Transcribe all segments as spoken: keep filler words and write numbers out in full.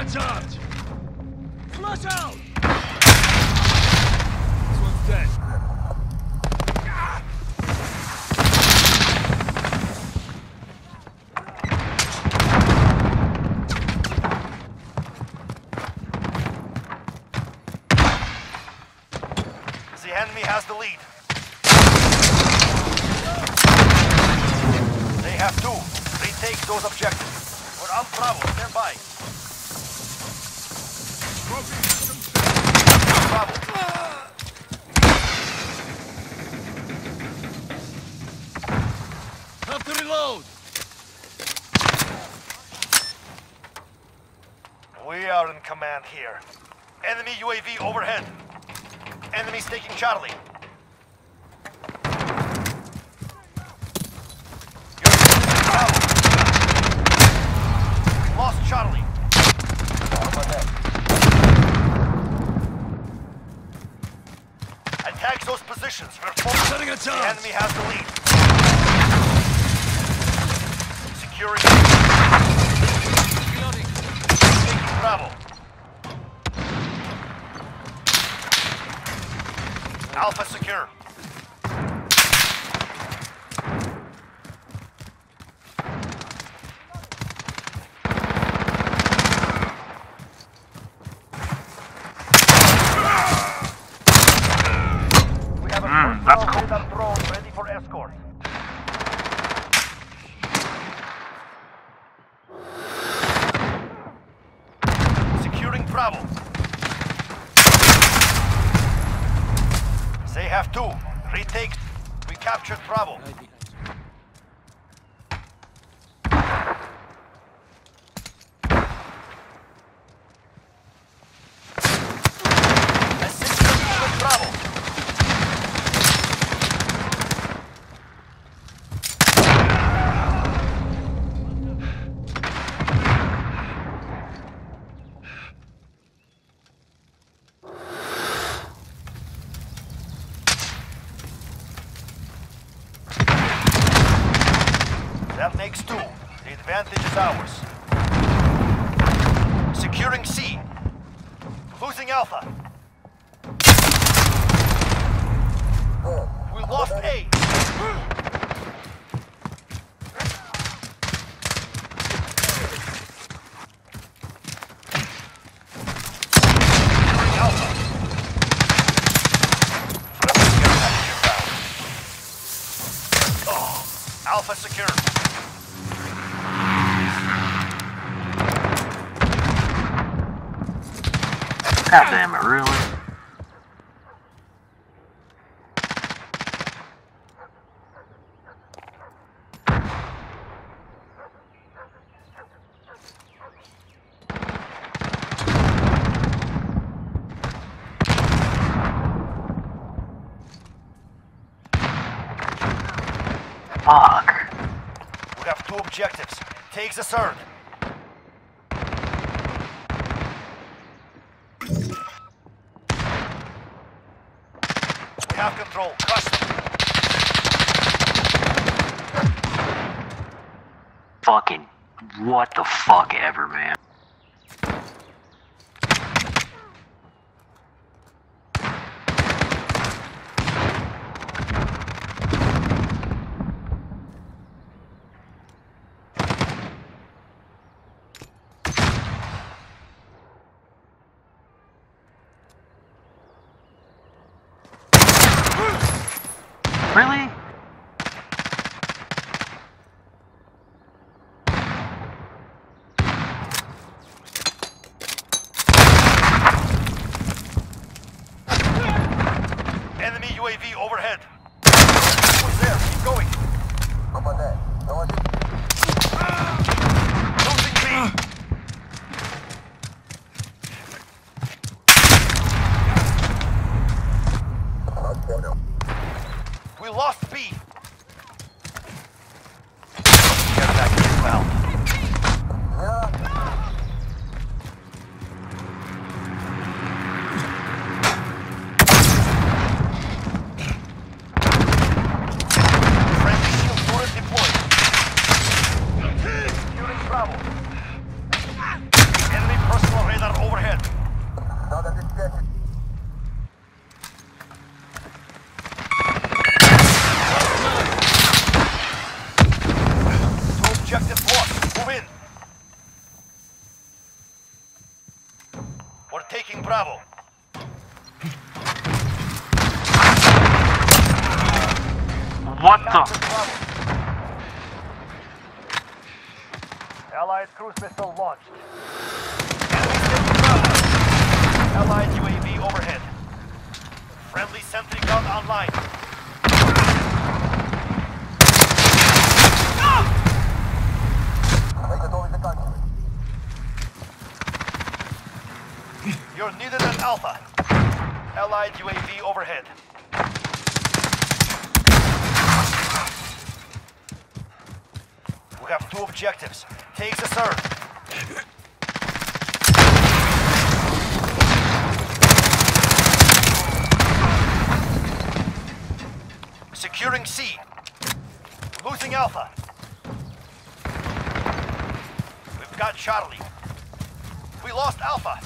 charge! Flush out! This one's dead. The enemy has the lead. They have two. Retake those objectives. We're on Bravo. Stand by. Bravo. Have to reload! We are in command here. Enemy U A V overhead. Enemies taking Charlie. You're taking Bravo. We lost Charlie. Attack those positions. We're focused. Setting a The charge! enemy has the lead. Securing. Reloading. Taking Bravo. Alpha secure. We have a Mm, that's cool. radar drone ready for escort. Securing Bravo. They have two. Retake. We captured Bravo. Assist them with Bravo. That makes two. The advantage is ours. Securing C. Losing Alpha. We lost A. Securing Alpha. Friendly care package inbound. Oh, Alpha secure. God damn it, really? Fuck. We have two objectives. Take the third. We have control. Crush them. Fucking what the fuck ever, man. Really? Enemy U A V overhead. Who's there? Keep going. Losing B. We lost B. Get back inbound. taking Bravo. What Captured the? Bravo. Allied cruise missile launched. Enemy taking Bravo. Allied U A V overhead. Friendly sentry gun online. You're needed at Alpha. Allied U A V overhead. We have two objectives. Take the third. Securing C. Losing Alpha. We've got Charlie. We lost Alpha.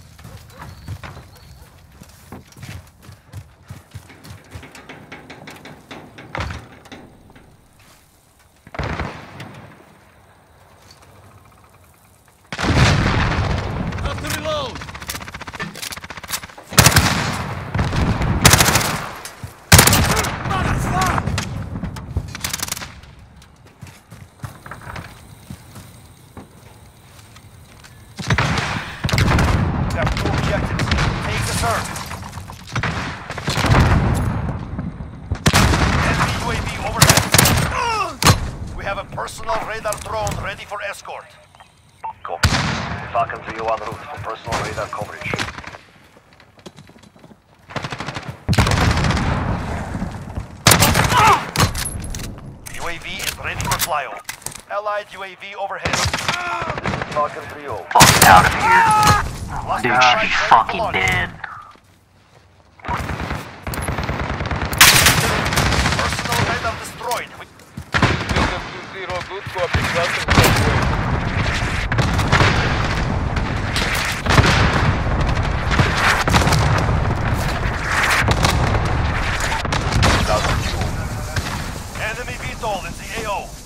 Have to reload! We have two objectives. Take the third. Enemy U A V overhead. We have a personal radar drone ready for escort. Copy. Falcon three oh en route for personal radar coverage. U A V is ready for flyover. Allied U A V overhead. Falcon three oh. Fuck out of here. Lost Dude should Allied be ready for fucking launch. dead. Personal radar destroyed. We Builder two zero, good copy. Welcome to the way. Enemy V TOL in the A O.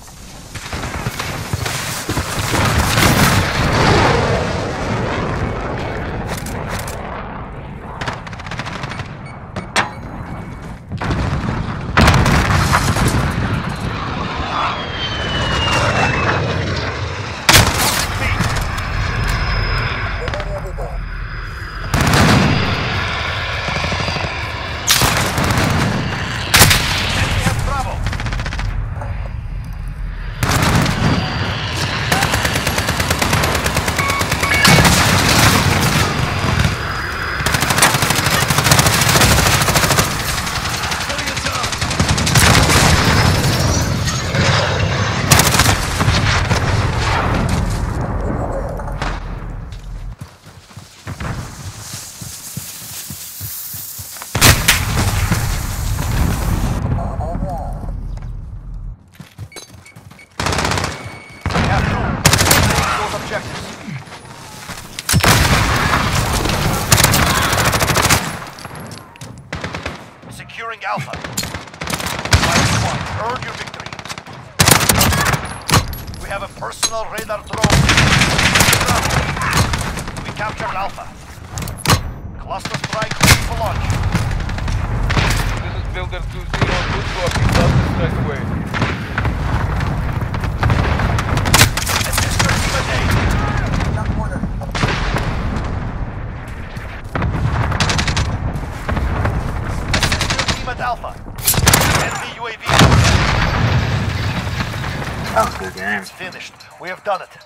Enemy has Bravo. Putting it down! We have two. Take those objectives. Securing Alpha. Minus one. Earn your victory. We have a personal radar drone. We captured Alpha. Cluster strike ready for launch. This is Builder two zero, good copy. Welcome straight away. Assist your team at A. Assist your team at Alpha. Enemy U A V. That was a good game. It's finished. We have done it.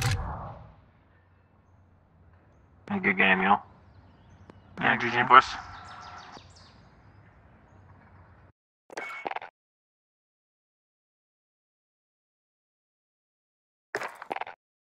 A good game, yo. Yeah, G G, boys.